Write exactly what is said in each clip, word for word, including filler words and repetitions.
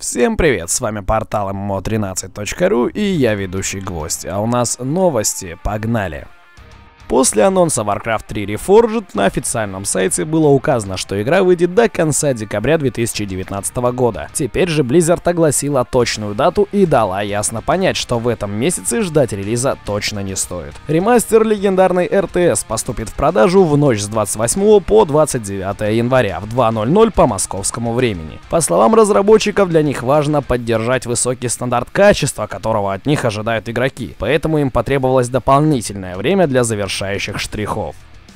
Всем привет, с вами портал эм эм о тринадцать точка ру и я ведущий Гвоздь, а у нас новости, погнали! После анонса Warcraft три Reforged на официальном сайте было указано, что игра выйдет до конца декабря две тысячи девятнадцатого года. Теперь же Blizzard огласила точную дату и дала ясно понять, что в этом месяце ждать релиза точно не стоит. Ремастер легендарной эр тэ эс поступит в продажу в ночь с двадцать восьмого по двадцать девятое января в два ноль ноль по московскому времени. По словам разработчиков, для них важно поддержать высокий стандарт качества, которого от них ожидают игроки, поэтому им потребовалось дополнительное время для завершения штрихов.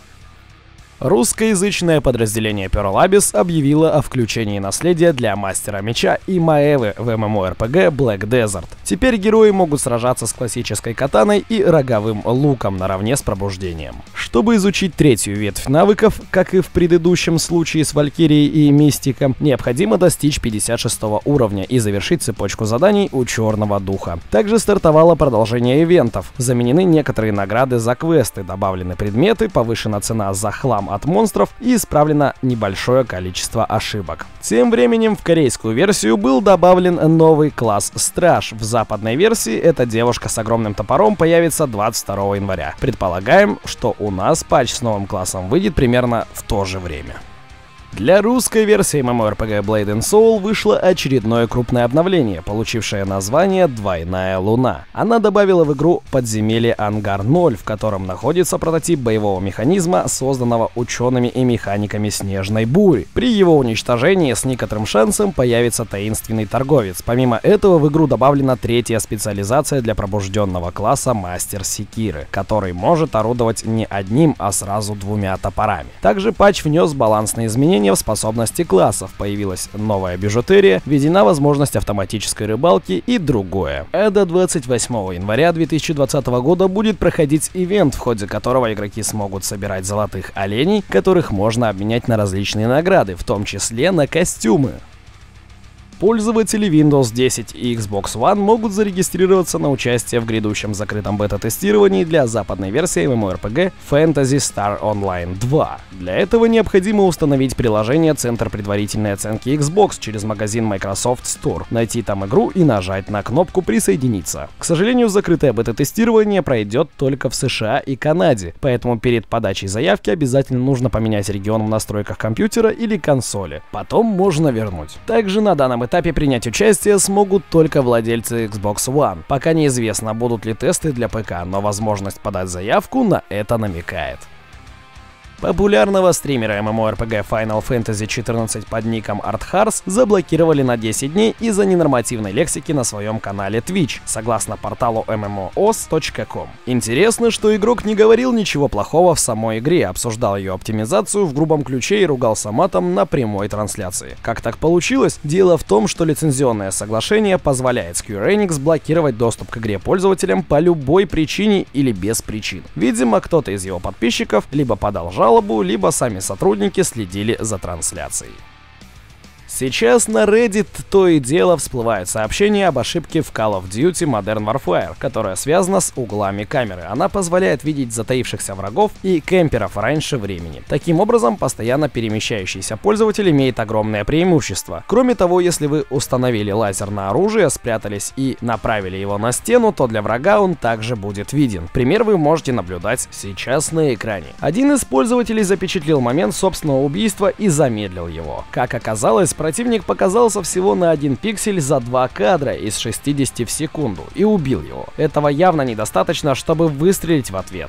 Русскоязычное подразделение Pearl Abyss объявило о включении наследия для Мастера Меча и Маэвы в эм эм о эр пи джи Black Desert. Теперь герои могут сражаться с классической катаной и роговым луком наравне с пробуждением. Чтобы изучить третью ветвь навыков, как и в предыдущем случае с Валькирией и Мистиком, необходимо достичь пятьдесят шестого уровня и завершить цепочку заданий у Черного Духа. Также стартовало продолжение ивентов. Заменены некоторые награды за квесты, добавлены предметы, повышена цена за хлам от монстров и исправлено небольшое количество ошибок. Тем временем в корейскую версию был добавлен новый класс Страж. В западной версии эта девушка с огромным топором появится двадцать второго января. Предполагаем, что у нас патч с новым классом выйдет примерно в то же время. Для русской версии эм эм о эр пи джи Blade and Soul вышло очередное крупное обновление, получившее название «Двойная Луна». Она добавила в игру подземелье Ангар ноль, в котором находится прототип боевого механизма, созданного учеными и механиками Снежной Бури. При его уничтожении с некоторым шансом появится таинственный торговец. Помимо этого в игру добавлена третья специализация для пробужденного класса Мастер Секиры, который может орудовать не одним, а сразу двумя топорами. Также патч внес балансные изменения в способности классов, появилась новая бижутерия, введена возможность автоматической рыбалки и другое. А до двадцать восьмого января две тысячи двадцатого года будет проходить ивент, в ходе которого игроки смогут собирать золотых оленей, которых можно обменять на различные награды, в том числе на костюмы. Пользователи Windows десять и Xbox One могут зарегистрироваться на участие в грядущем закрытом бета-тестировании для западной версии эм эм о эр пи джи Phantasy Star Online два. Для этого необходимо установить приложение Центр предварительной оценки Xbox через магазин Microsoft Store, найти там игру и нажать на кнопку «Присоединиться». К сожалению, закрытое бета-тестирование пройдет только в США и Канаде, поэтому перед подачей заявки обязательно нужно поменять регион в настройках компьютера или консоли. Потом можно вернуть. Также на данном этапе принять участие смогут только владельцы Xbox One. Пока неизвестно, будут ли тесты для пэ ка, но возможность подать заявку на это намекает. Популярного стримера эм эм о эр пи джи Final Fantasy четырнадцать под ником ArtHars заблокировали на десять дней из-за ненормативной лексики на своем канале Twitch, согласно порталу эм эм о ос точка ком. Интересно, что игрок не говорил ничего плохого в самой игре, обсуждал ее оптимизацию в грубом ключе и ругался матом на прямой трансляции. Как так получилось? Дело в том, что лицензионное соглашение позволяет Square Enix блокировать доступ к игре пользователям по любой причине или без причин. Видимо, кто-то из его подписчиков либо подал жалобу, жалобу, либо сами сотрудники следили за трансляцией. Сейчас на Reddit то и дело всплывают сообщения об ошибке в Call of Duty Modern Warfare, которая связана с углами камеры. Она позволяет видеть затаившихся врагов и кемперов раньше времени. Таким образом, постоянно перемещающийся пользователь имеет огромное преимущество. Кроме того, если вы установили лазер на оружие, спрятались и направили его на стену, то для врага он также будет виден. Пример вы можете наблюдать сейчас на экране. Один из пользователей запечатлел момент собственного убийства и замедлил его. Как оказалось, противник показался всего на один пиксель за два кадра из шестидесяти в секунду и убил его. Этого явно недостаточно, чтобы выстрелить в ответ.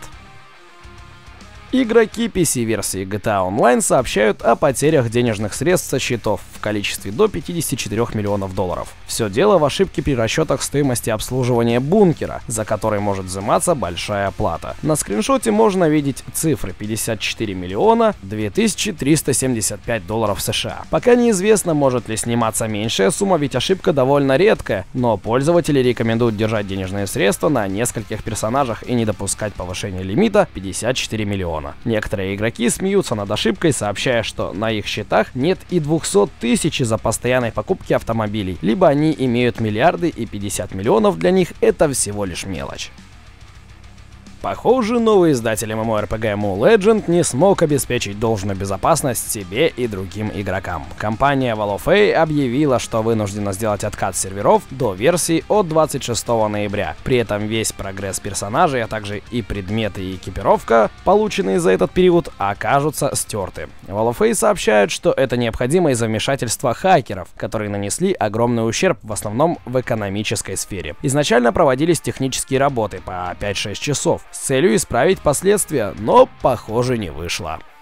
Игроки пи си-версии джи ти эй Online сообщают о потерях денежных средств со счетов в количестве до пятидесяти четырёх миллионов долларов. Все дело в ошибке при расчетах стоимости обслуживания бункера, за который может взиматься большая плата. На скриншоте можно видеть цифры пятьдесят четыре миллиона две тысячи триста семьдесят пять долларов США. Пока неизвестно, может ли сниматься меньшая сумма, ведь ошибка довольно редкая, но пользователи рекомендуют держать денежные средства на нескольких персонажах и не допускать повышения лимита пятьдесят четыре миллиона. Некоторые игроки смеются над ошибкой, сообщая, что на их счетах нет и двухсот тысяч из-за постоянной покупки автомобилей, либо они имеют миллиарды и пятьдесят миллионов для них это всего лишь мелочь. Похоже, новый издатель MMORPG Mu Legend не смог обеспечить должную безопасность себе и другим игрокам. Компания Valofae объявила, что вынуждена сделать откат серверов до версии от двадцать шестого ноября. При этом весь прогресс персонажей, а также и предметы и экипировка, полученные за этот период, окажутся стерты. Valofae сообщают, что это необходимо из-за вмешательства хакеров, которые нанесли огромный ущерб в основном в экономической сфере. Изначально проводились технические работы по пять-шесть часов с целью исправить последствия, но, похоже, не вышло.